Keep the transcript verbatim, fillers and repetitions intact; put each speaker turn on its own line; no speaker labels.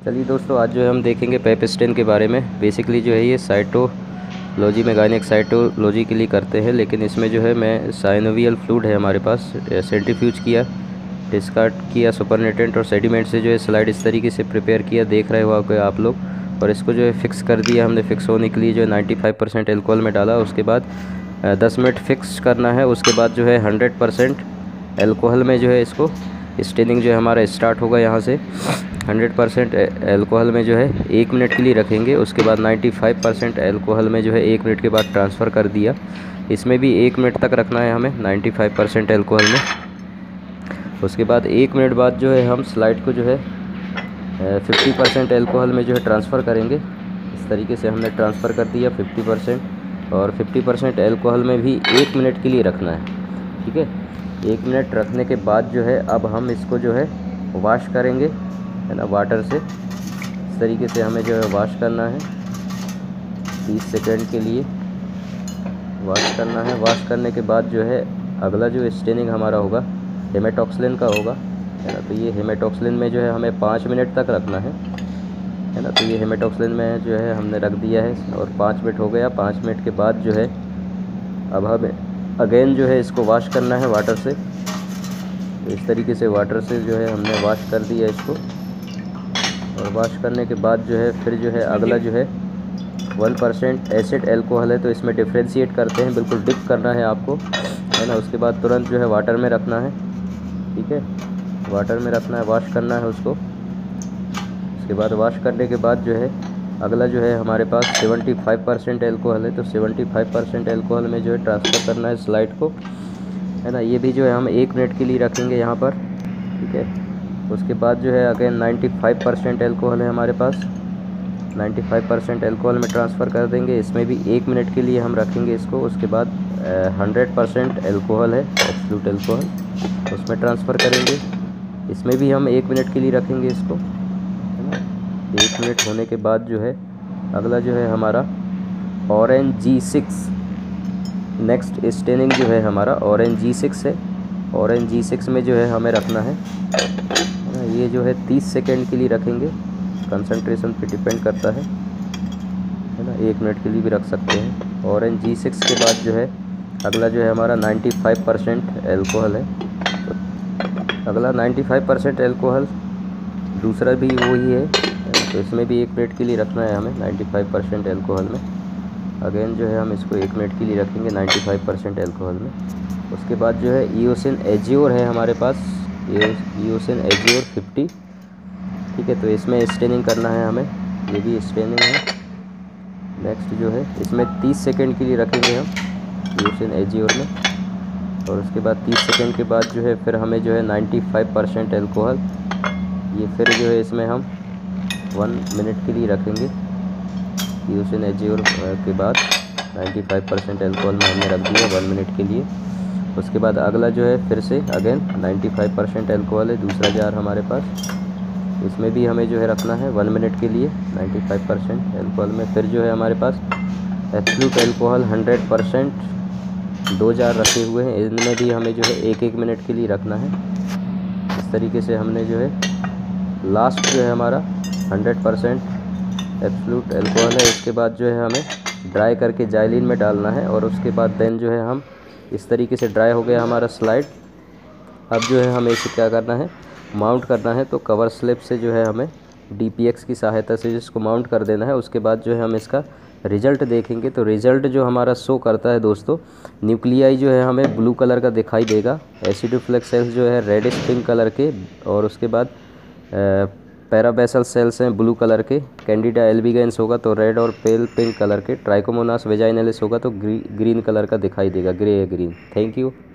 चलिए दोस्तों, आज जो है हम देखेंगे पेप स्टेन के बारे में। बेसिकली जो है ये साइटोलॉजी में गायनिक साइटोलॉजी के लिए करते हैं, लेकिन इसमें जो है मैं साइनोवियल फ्लूइड है हमारे पास, सेंट्रीफ्यूज किया, डिस्कार्ड किया सुपरनेटेंट और सेडिमेंट से जो है स्लाइड इस तरीके से प्रिपेयर किया, देख रहे हो आप लोग। और इसको जो है फिक्स कर दिया हमने। फिक्स होने के लिए जो है नाइन्टी फाइव परसेंट एल्कोहल में डाला, उसके बाद दस मिनट फिक्स करना है। उसके बाद जो है हंड्रेड परसेंट एल्कोहल में जो है इसको स्टेनिंग जो है हमारा स्टार्ट होगा। यहाँ से हंड्रेड परसेंट एल्कोहल में जो है एक मिनट के लिए रखेंगे। उसके बाद नाइन्टी फाइव परसेंट एल्कोहल में जो है एक मिनट के बाद ट्रांसफ़र कर दिया। इसमें भी एक मिनट तक रखना है हमें नाइन्टी फाइव परसेंट एल्कोहल में। उसके बाद एक मिनट बाद जो है हम स्लाइड को जो है फिफ्टी परसेंट एल्कोहल में जो है ट्रांसफ़र करेंगे। इस तरीके से हमने ट्रांसफ़र कर दिया फिफ्टी परसेंट, और फिफ्टी परसेंट एल्कोहल में भी एक मिनट के लिए रखना है। ठीक है, एक मिनट रखने के बाद जो है अब हम इसको जो है वॉश करेंगे, है ना, वाटर से। इस तरीके से हमें जो है वॉश करना है, तीस सेकंड के लिए वॉश करना है। वॉश करने के बाद जो है अगला जो स्टेनिंग हमारा होगा हेमेटॉक्सिलिन का होगा, है ना। तो ये हेमेटॉक्सिलिन में जो है हमें पाँच मिनट तक रखना है, है ना। तो ये हेमेटॉक्सिलिन में जो है हमने रख दिया है और पाँच मिनट हो गया। पाँच मिनट के बाद जो है अब हमें अगेन जो है इसको वॉश करना है वाटर से। तो इस तरीके से वाटर से जो है हमने वॉश कर दिया इसको, और वॉश करने के बाद जो है फिर जो है अगला जो है वन परसेंट एसिड एल्कोहल है। तो इसमें डिफ्रेंशिएट करते हैं, बिल्कुल डिप करना है आपको, है ना। उसके बाद तुरंत जो है वाटर में रखना है। ठीक है, वाटर में रखना है, वॉश करना है उसको। उसके बाद वॉश करने के बाद जो है अगला जो है हमारे पास सेवेंटी फाइव परसेंट एल्कोहल है। तो सेवेंटी फाइव परसेंट एल्कोहल में जो है ट्रांसफ़र करना है स्लाइड को, है ना। ये भी जो है हम एक मिनट के लिए रखेंगे यहाँ पर। ठीक है, उसके बाद जो है again ninety five percent alcohol है हमारे पास, नाइन्टी फाइव परसेंट एल्कोहल में ट्रांसफ़र कर देंगे। इसमें भी एक मिनट के लिए हम रखेंगे इसको। उसके बाद हंड्रेड परसेंट एल्कोहल है, एब्सोल्यूट एल्कोहल, उसमें ट्रांसफ़र करेंगे। इसमें भी हम एक मिनट के लिए रखेंगे इसको, है ना। एक मिनट होने के बाद जो है अगला जो है हमारा orange G six, next staining जो है हमारा ऑरेंज जी सिक्स है। ऑरेंज जी सिक्स में जो है हमें रखना है, ये जो है तीस सेकेंड के लिए रखेंगे। कंसंट्रेशन पे डिपेंड करता है, है ना। एक मिनट के लिए भी रख सकते हैं। ऑरेंज जी सिक्स के बाद जो है अगला जो है हमारा नाइन्टी फाइव परसेंट एल्कोहल है। तो अगला नाइन्टी फाइव परसेंट एल्कोहल, दूसरा भी वही है। तो इसमें भी एक मिनट के लिए रखना है हमें नाइन्टी फाइव परसेंट एल्कोहल में। अगेन जो है हम इसको एक मिनट के लिए रखेंगे नाइन्टी फाइव परसेंट एल्कोहल में। उसके बाद जो है ईओसिन एजियोर है हमारे पास, ईओसिन एजियोर फिफ्टी। ठीक है, तो इसमें स्टेनिंग करना है हमें, ये भी स्टेनिंग है। नेक्स्ट जो है इसमें तीस सेकंड के लिए रखेंगे हम ईओसिन एजियोर में। और उसके बाद तीस सेकंड के बाद जो है फिर हमें जो है नाइन्टी फाइव परसेंट एल्कोहल, ये फिर जो है इसमें हम वन मिनट के लिए रखेंगे। ईओसिन एजियोर के बाद नाइन्टी फाइव परसेंट एल्कोहल में हमने रख दिया वन मिनट के लिए। उसके बाद अगला जो है फिर से again ninety five percent alcohol है, दूसरा जार हमारे पास। इसमें भी हमें जो है रखना है वन मिनट के लिए नाइन्टी फाइव परसेंट एल्कोहल में। फिर जो है हमारे पास एब्सोल्यूट एल्कोहल हंड्रेड परसेंट, दो जार रखे हुए हैं। इनमें भी हमें जो है एक एक मिनट के लिए रखना है। इस तरीके से हमने जो है लास्ट जो है हमारा हंड्रेड परसेंट एब्सोल्यूट एल्कोहल है। इसके बाद जो है हमें ड्राई करके जाइलिन में डालना है, और उसके बाद देन जो है हम इस तरीके से ड्राई हो गया हमारा स्लाइड। अब जो है हमें इसे क्या करना है, माउंट करना है। तो कवर स्लिप से जो है हमें डीपीएक्स की सहायता से इसको माउंट कर देना है। उसके बाद जो है हम इसका रिज़ल्ट देखेंगे। तो रिज़ल्ट जो हमारा शो करता है दोस्तों, न्यूक्लियाई जो है हमें ब्लू कलर का दिखाई देगा, एसिडोफ्लेक्स सेल्स जो है रेडिश पिंक कलर के, और उसके बाद पैराबेसल सेल्स हैं ब्लू कलर के, कैंडिडा एल्बिगेंस होगा तो रेड और पेल पिंक कलर के, ट्राइकोमोनास वेजाइनलिस होगा तो ग्री, ग्रीन कलर का दिखाई देगा, ग्रे या ग्रीन। Thank you.